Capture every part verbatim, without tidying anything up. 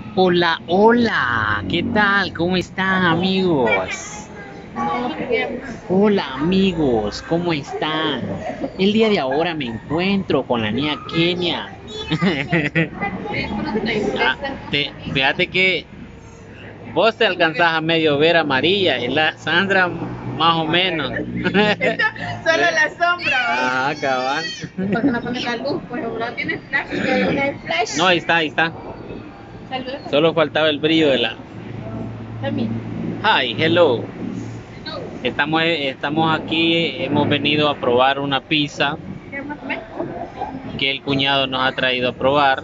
Hola, hola, ¿qué tal? ¿Cómo están, amigos? Hola, amigos, ¿cómo están? El día de ahora me encuentro con la niña Kenia. Ah, te- fíjate que vos te alcanzás a medio ver amarilla y la Sandra más o menos. Solo la sombra. Ah, cabal. ¿Por qué no pones la luz? Pues ahora tiene flash. Pero no hay flash. No, ahí está, ahí está. Saludos. Solo faltaba el brillo de la. También. Hi, hello. Estamos, estamos aquí, hemos venido a probar una pizza ¿Queremos comer? que el cuñado nos ha traído a probar,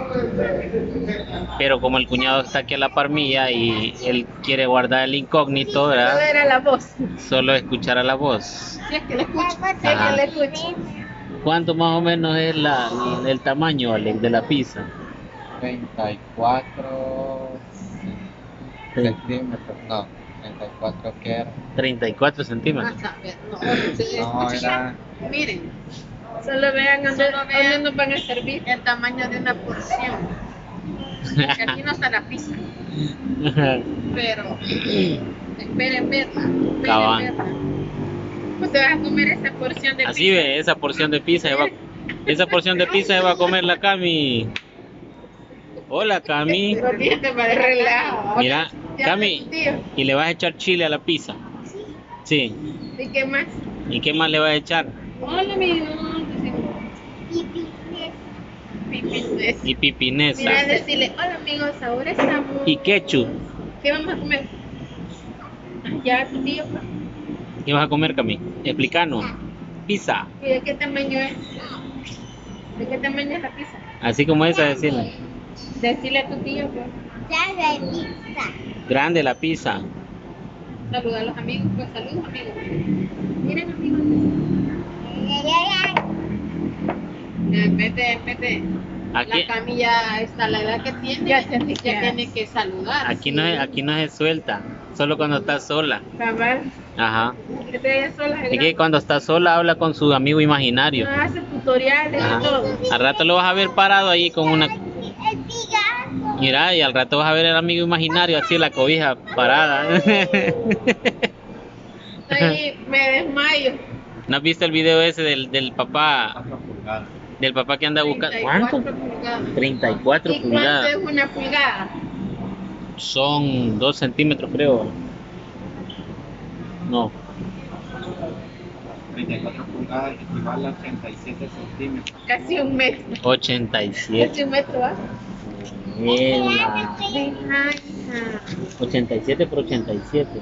pero como el cuñado está aquí a la par mía y él quiere guardar el incógnito, Solo ¿verdad? era la voz. Solo escuchar a la voz. Si es que la escucho. Si es Ajá. que la escucho. ¿Cuánto más o menos es la, el tamaño, Alex, de la pizza? treinta y cuatro centímetros, no, treinta y cuatro que era. treinta y cuatro centímetros. Vas a ver, no, se No, escucha. era Miren. Solo vean dónde, dónde nos van a servir. El tamaño de una porción. Porque aquí no está la pizza. Pero esperen verla. Esperen Cabal. verla. Pues te vas a comer esa porción de Así pizza. ve, esa porción de pizza se va, esa porción de pizza se va a comer la Cami. Hola, Cami. Pero fíjate para el relajo. Mira, Ya Cami, me tío. ¿y le vas a echar chile a la pizza? Sí. ¿Y qué más? ¿Y qué más le vas a echar? Hola, amigo. Pipines. Y pipinesa. Mira, decirle, hola amigos, ahora estamos. Y ketchup. ¿Qué vamos a comer? Ya, tu tío. pues. ¿Qué vas a comer, Cami? Explícanos. Pizza. ¿Y de qué tamaño es? ¿De qué tamaño es la pizza? Así como esa, decirle. Decirle a tu tío, pues. Grande la pizza. Saluda a los amigos, pues saludos amigos. Miren amigos. Eh, Vete, vete. Aquí, La camilla está la edad que tiene, ya, tiene que, ya tiene que saludar. aquí no es, aquí no se suelta. Solo cuando está sola. Cabal, Ajá. que te vayas sola. Es que cuando está sola habla con su amigo imaginario. No hace tutoriales Ajá. y todo. Al rato lo vas a ver parado ahí con una. Mira, y al rato vas a ver el amigo imaginario así la cobija parada. Ahí me desmayo. ¿No has visto el video ese del, del papá? cuatro pulgadas. Del papá que anda buscando. treinta y cuatro ¿Cuánto? pulgadas. treinta y cuatro ¿Y cuánto pulgadas. es una pulgada? Son dos centímetros, creo. No. treinta y cuatro pulgadas equivale a treinta y siete centímetros. Casi un metro. ochenta y siete. Casi un metro, ¿ah? Mierda. Ajá. ochenta y siete por ochenta y siete.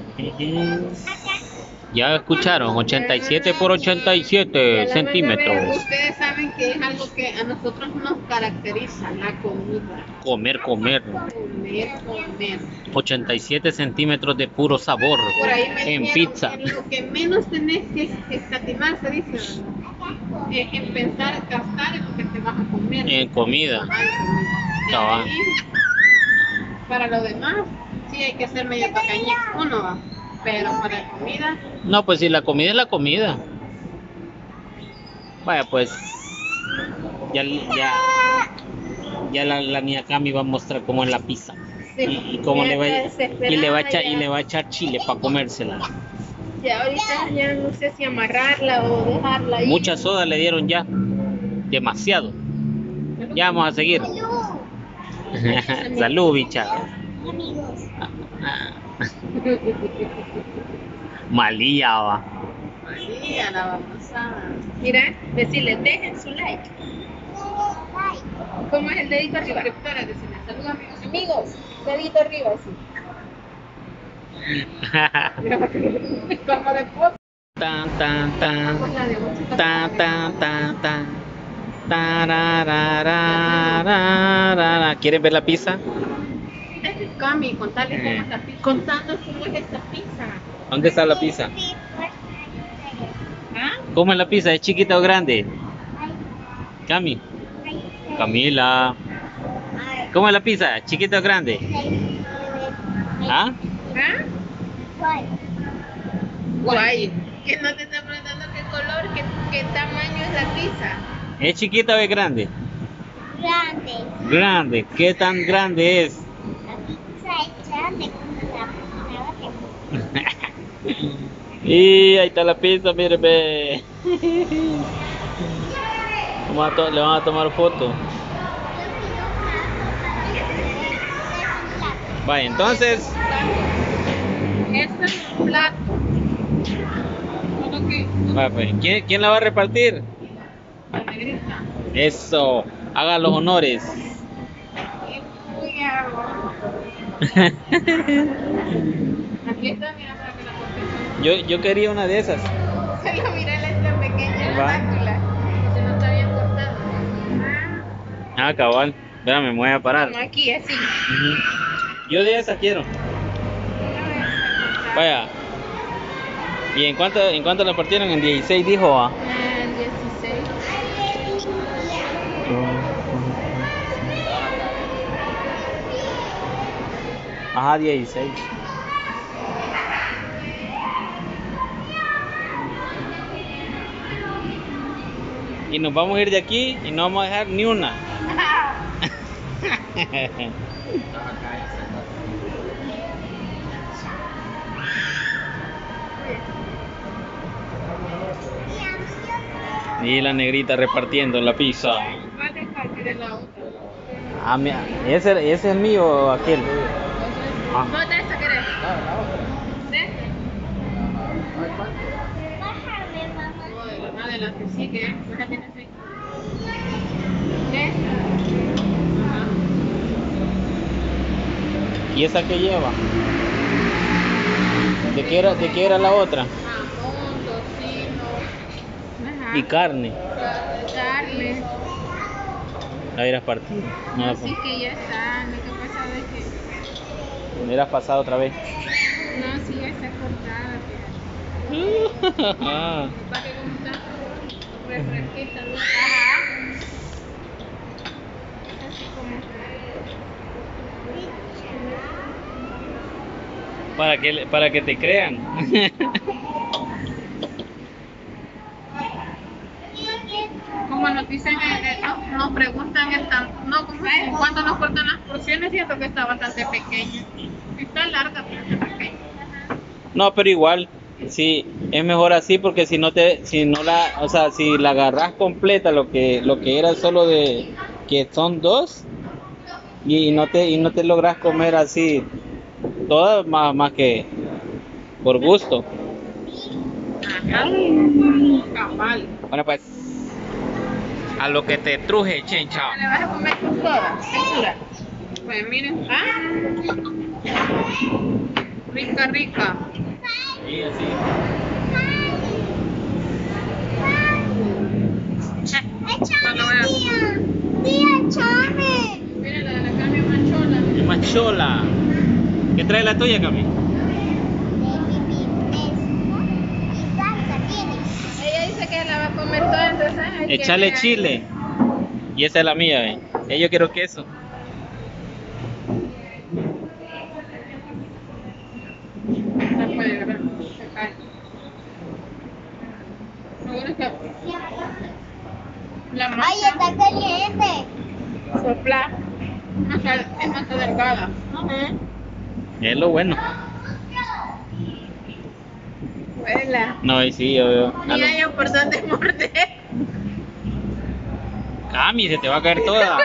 Ya escucharon, ochenta y siete por ochenta y siete centímetros. Ustedes saben que es algo que a nosotros nos caracteriza, la comida. Comer, comer. Comer, comer. ochenta y siete centímetros de puro sabor Por ahí me en dijeron pizza. que lo que menos tenés que escatimar, se dice, es en pensar, gastar en lo que te vas a comer. En comida. Ay, y Cabal. ahí, para lo demás, sí hay que ser medio tacañez, uno va. Pero para comida, No, pues si la comida es la comida. Vaya, pues ya, ya, ya la, la niña Cami va a mostrar cómo es la pizza. sí, Y, y cómo ya le va, está y le va a echar, desesperada, y le va a echar chile para comérsela. ya ahorita ya no sé si amarrarla o dejarla ahí. Mucha soda le dieron ya. Demasiado. Ya vamos a seguir. Salud, bicha. Malía, va. Sí, a la babosada. Mira, decirle, dejen su like. ¿Cómo es el dedito arriba? Suscriptora, decirle, saludos amigos. Amigos, dedito arriba, sí. Como de pop. Tan, tan, tan. Pues la de ocho. Tan, tan, tan, tan. Tarararararara. ¿Quieres ver la pizza? Cami, contale cómo Eh. es la pizza. Contanos cómo es esta pizza. ¿Dónde está la pizza? ¿Ah? ¿Cómo es la pizza? ¿Es chiquita o grande? Cami. Camila. ¿Cómo es la pizza? ¿Chiquita o grande? ¿Ah? ¿Ah? Guay. Que no te está preguntando qué color, qué, qué tamaño es la pizza. ¿Es chiquita o es grande? Grande. Grande. ¿Qué tan grande es? Y ahí está la pizza, mire, ve. Vamos a to- le van a tomar foto. Vaya, entonces, Este es un plato. Solo que vaya, pues, ¿quién, quién la va a repartir? la negrita. Eso, haga los honores. Uy, hago. Aquí está, mira, para que la cortes. Yo, yo quería una de esas. Se lo mira la esta pequeña, la Va. mácula. Se no está bien cortado. Ah, cabal. Espérame, me voy a parar. Como aquí, así. Ujú. Yo de esa quiero. Vaya. ¿Y en cuánto, en cuánto la partieron? En dieciséis dijo. ¿Va? En dieciséis. Ajá, dieciséis. Y nos vamos a ir de aquí y no vamos a dejar ni una. Y la negrita repartiendo la pizza. ¿Cuál es parte de la otra? Ah, mira, ese, ese es mío o aquel. Ah. ¿Vos de esta querés? ¿De esta? O de la más de la que sigue. ¿Esa tienes ahí? ¿De esta? Ajá. ¿Y esa qué lleva? ¿De qué era, de qué era la otra? Jamón, tocino. Ajá. Y carne. Carne. La hubieras partido. No la Así que ya está. Lo que pasa es que. me hubieras pasado otra vez. No, sí, ya está cortada. Fíjate. Ah, Para que como está refresquita, ¿no? Ajá. Así como. para que para que te crean. Como nos dicen, eh, eh, no- nos preguntan esta, no, ¿cómo es? ¿Cuándo nos cortan las porciones? Siento que está bastante pequeña. Está larga, pero está pequeña. No, pero igual, sí, es mejor así porque si no te, si no la, o sea, si la agarras completa, lo que, lo que era solo de, que son dos, y no te, y no te logras comer así, todas más, más que por gusto. Ajá. Cabal. Bueno, pues, a lo que te truje, chencha. ¿Le vas a comer toda? Textura. Pues miren, ah, rica, rica. Sí, así. Cuando veas. Miren la de la carne machola. Es más chola. ¿Qué trae la tuya, Cami? Ella dice que la va a comer toda, entonces hay que Echarle ver. chile. Y esa es la mía, ¿eh? Eh, Yo quiero queso. No puede, ¿verdad? Se cae. Lo bueno es que la ¡Ay, masa está caliente! sopla, masa, es masa delgada. Es lo bueno. Huela. No, y sí, yo veo. Ni hay por dónde morder. Cami, se te va a caer toda.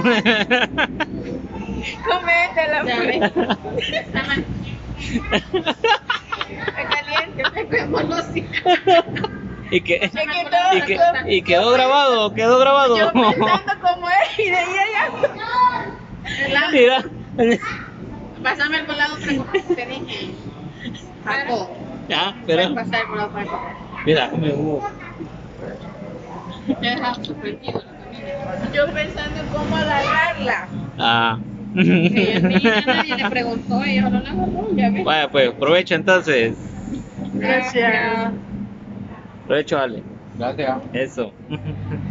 Cométela, pues. Está caliente, peguémoslo así. y que Es que y, que, todo- y quedó grabado, quedó grabado. Yo pensando como es y de ahí allá. Mira. Pásame el volado para que te dije. Paco. Ya, Puedes pero pasar el volado para acá. mira, me hubo. Ya dejamos suspendido la camina. Yo pensando en cómo agarrarla. Ah. Ella niña, nadie le preguntó, ella solo la agarró, ya ves. Vaya, pues, provecho entonces. Gracias. Provecho, Ale. Gracias. Eso.